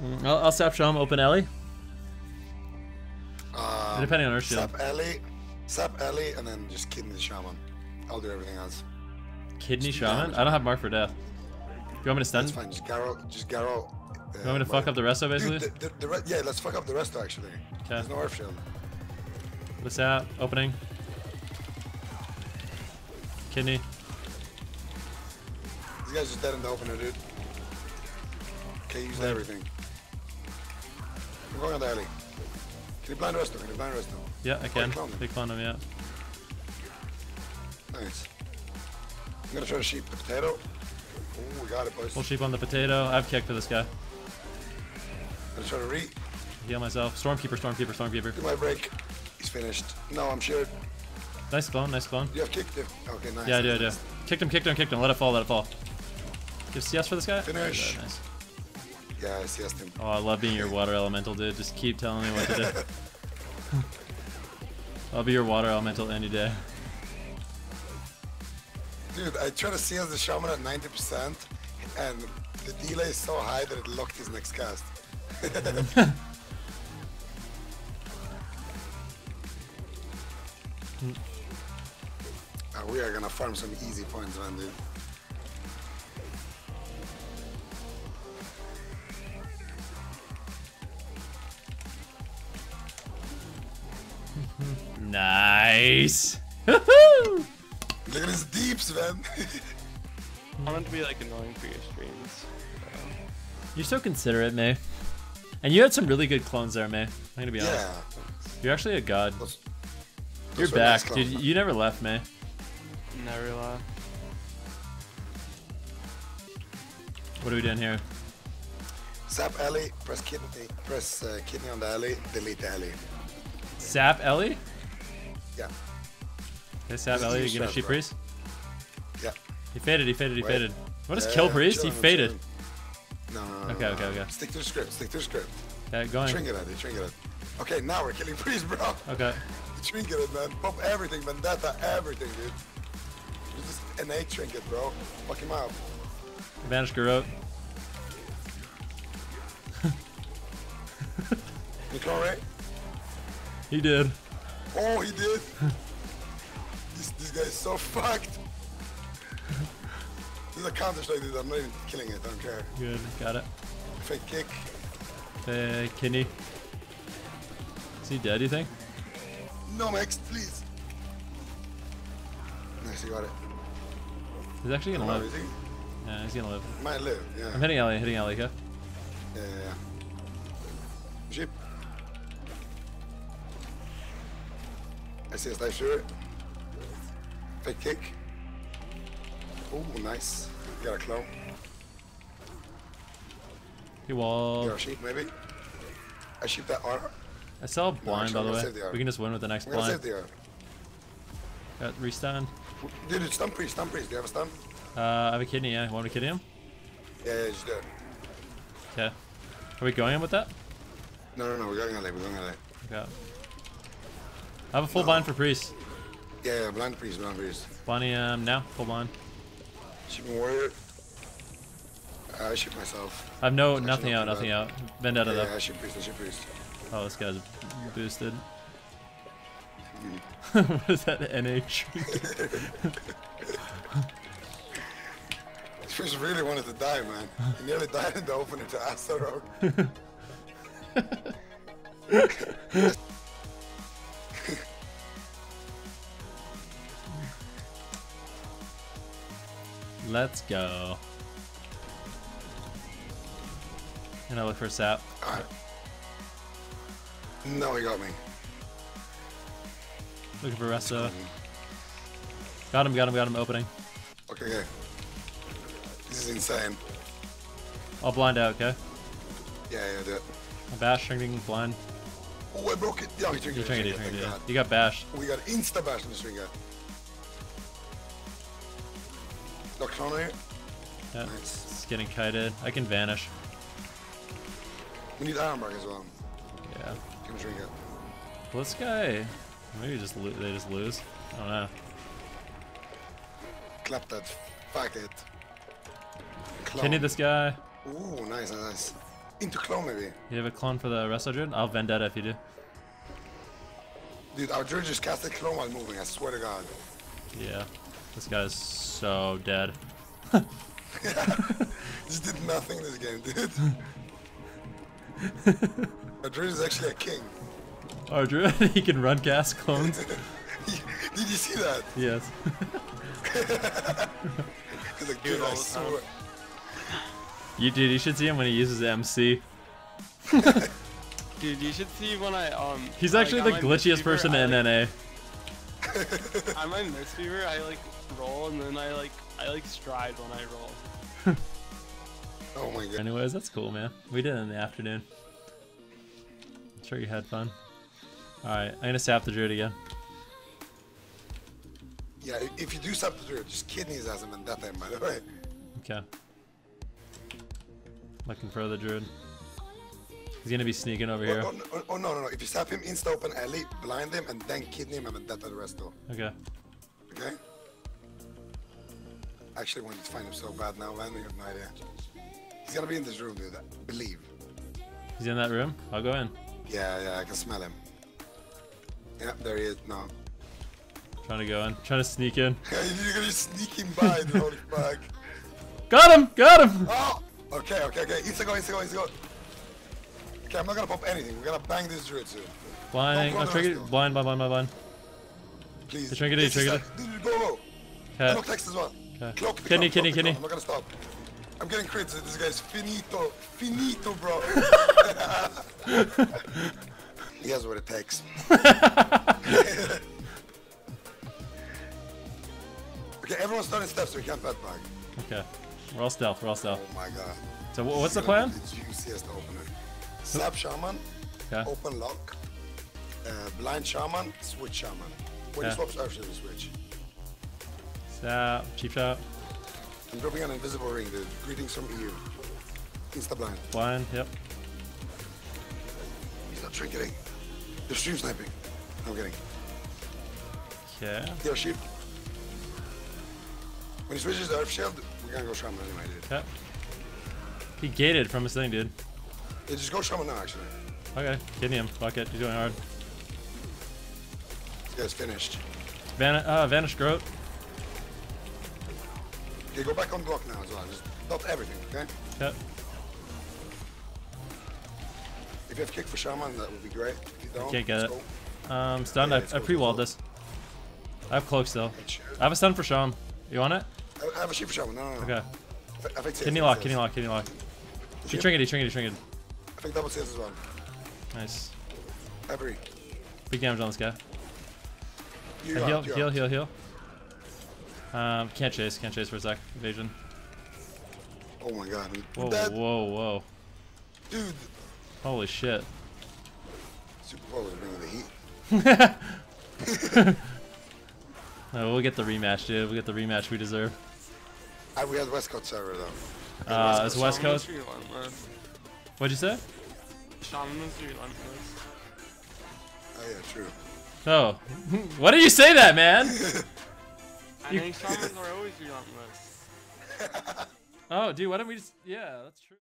I'll sap Sham, open Ellie. Depending on our shield. Sap Ellie, and then just kidney the shaman. I'll do everything else. Kidney shaman? I don't have mark for death. You want me to stun? That's fine. Just Garrow. You want me to fuck up the resto basically? Dude, yeah, let's fuck up the resto actually. Okay. There's no earth shield. What's that? Opening. Kidney. These guys just dead in the opener, dude. Okay, use everything. I'm going on the alley. Can you blind resto? Can you blind resto? Yeah, I can. Big clone him, yeah. Nice. I'm gonna try to sheep the potato. Oh, we got it, boys. Full sheep on the potato. I have kick for this guy. I'm gonna try to heal myself. Stormkeeper. Do my break. He's finished. No, I'm sure. Nice clone. You have kicked it. Okay, nice. Yeah, I do. Kicked him. Let it fall. Give CS for this guy? Finish. Nice. Yeah, I CS'd him. Oh, I love being your water elemental, dude. Just keep telling me what to do. I'll be your water elemental any day. Dude, I try to CS the shaman at 90%, and the delay is so high that it locked his next cast. We are gonna farm some easy points, man, dude. Nice. Look at his deeps, man. I want to be like annoying for your streams. So. You're so considerate, May. And you had some really good clones there, May. I'm gonna be honest. Yeah. You're actually a god. You're Those back, nice dude. clones, You never left, May. Never lie. What are we doing here? Sap Ellie, press kidney on the Ellie, delete the Ellie. Sap Ellie? Yeah. Okay, Sap Ellie, you gonna sheep priest? Yeah. He faded. Wait. What is kill priest? He faded. No. Okay. Stick to the script. Okay, going. Trinket it. Okay, now we're killing priest, bro. Okay. Trinket it, man. Pop everything, vendetta, everything, dude. It's just innate trinket, bro. Fuck him out. Vanish Garrote. You call right? He did. Oh, he did. This guy is so fucked. This is a counter strike, dude. I'm not even killing it. I don't care. Good, got it. Fake kick. Kidney. Is he dead, you think? No, Max, please. Nice, you got it. He's actually gonna live. Is he? Yeah, he's gonna live. Might live, yeah. I'm hitting Ellie, okay? Yeah. Jeep. I see a slice through it. Fake kick. Oh, nice. You got a clone. He wall. You got a sheep, maybe? I sheep that R. I saw blind, by the way. We can just win with the next blind. Save the R. Got restun. Dude, it's stun priest. Do you have a stun? I have a kidney, yeah. Want me to kidney him? Yeah, just do it. Okay. Are we going in with that? No, we're going LA. Okay. I have a full blind for priest. Yeah, blind priest. Bonnie, now, full blind. Sheeping warrior. I shoot myself. I have nothing out. Vendetta though. Yeah, I shoot priest. Oh, this guy's boosted. What is that NH? This priest really wanted to die, man. He nearly died in the opener to Asta Rogue. Let's go. And I look for a sap. Alright. No, he got me. Looking for Resto. Got him, opening. Okay. This is insane. I'll blind out, okay? Yeah, do it. A bash, shrinking, blind. Oh, I broke it. Yeah, he trinketed it. Yeah. You got bashed. We got insta bash in the string guy. Got clone here. Yeah, Nice. it's getting kited. I can vanish. We need iron mark as well. Yeah. Can drink it. Well, this guy, maybe they just lose. I don't know. Clap that. Fuck it. Clone. Kidney this guy. Ooh, nice. into clone maybe. You have a clone for the Resto Druid? I'll Vendetta if you do. Dude, our druid just casted clone while moving, I swear to God. Yeah. This guy's so dead. Just did nothing this game, dude. Our druid is actually a king. Our Druid, he can run cast clones. Did you see that? Yes. He's like, dude, I swear. Dude, you should see him when he uses MC. Dude, you should see when I He's actually like, the on my glitchiest Mistweaver, person in NA. On my Mistweaver, I like roll and then I like stride when I roll. Oh my God. Anyways, that's cool, man. We did it in the afternoon. I'm sure you had fun. Alright, I'm gonna sap the Druid again. Yeah, if you do sap the druid, just kidney his ass and Vendetta him, by the way. Okay. Looking for the Druid. He's gonna be sneaking over here. Oh, no. If you sap him, insta open alley, blind him, and then kidney him and Vendetta the rest though. Okay. Okay? I actually wanted to find him so bad now, man. You have no idea. He's gonna be in this room, dude. I believe. He's in that room? I'll go in. Yeah, I can smell him. Yeah, there he is. No. Trying to go in. Trying to sneak in. You're gonna sneak him by, dude. Holy fuck. Got him! Got him! Oh! Okay. Insta go. Okay, I'm not gonna pop anything. We're gonna bang this druid soon. Blinding. Go, Oh, trigger. Blind. Please. You triggered it, you triggered it. Dude, go. Okay. Clock text as well. Okay. Clock the Kidney. clock. I'm not gonna stop. I'm getting crits. This guy's finito, bro. He has what it takes. Okay, everyone's starting steps so we can't pet bag. Okay. We're all stealth. Oh my God. So what's the plan? The juiciest opener. Sap Shaman, Okay. open lock, blind Shaman, switch Shaman. When Yeah. he swaps Earthshield, we switch. Sap. Cheap shot. I'm dropping an invisible ring, dude. Greetings from EU. Insta blind. Blind. Yep. He's not trinketing. They're stream sniping. I'm kidding. Okay. They're sheep. When he switches to Earthshield, we're gonna go Shaman anyway, dude. Okay. He gated from his thing, dude. Yeah, just go Shaman now, actually. Okay. Kidney him. Fuck it. He's doing hard. This guy's finished. Vanish Groat. Okay, go back on block now as well. Just dot everything, okay? Okay. If you have kick for Shaman, that would be great. If you don't, Can't get let's it. go. Stunned. Yeah, I let's go, pre-walled let's this. I have cloak still. Good shit. I have a stun for Sham. You want it? I have a sheep for Shaman. No. Okay. I think Kidney lock. He Sheep? trinketed. I think double CS as well. Nice. Every. Big damage on this guy. You Heal. Can't chase for a sec. Evasion. Oh my God. Whoa, Dead. whoa. Dude. Holy shit. Super Bowl is bringing the heat. No, we'll get the rematch, dude. We'll get the rematch we deserve. We had West Coast server though. It's West Shaman Coast. was relentless. What'd you say? Shaman was relentless. Oh yeah, true. Oh. Why did you say that, man? I know Shamans are always relentless. Oh, dude, why don't we just... Yeah, that's true.